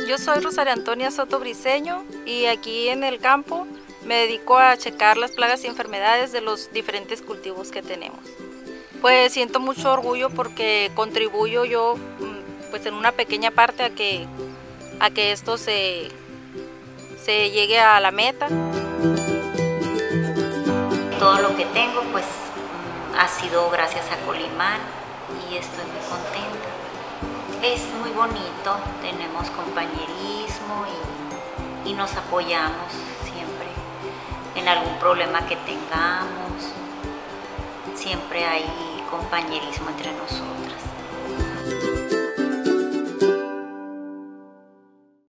Yo soy Rosaria Antonia Soto Briceño y aquí en el campo me dedico a checar las plagas y enfermedades de los diferentes cultivos que tenemos. Pues siento mucho orgullo porque contribuyo yo pues en una pequeña parte a que esto se llegue a la meta. Todo lo que tengo pues ha sido gracias a Coliman y estoy muy contenta. Es muy bonito, tenemos compañerismo y nos apoyamos siempre en algún problema que tengamos. Siempre hay compañerismo entre nosotros.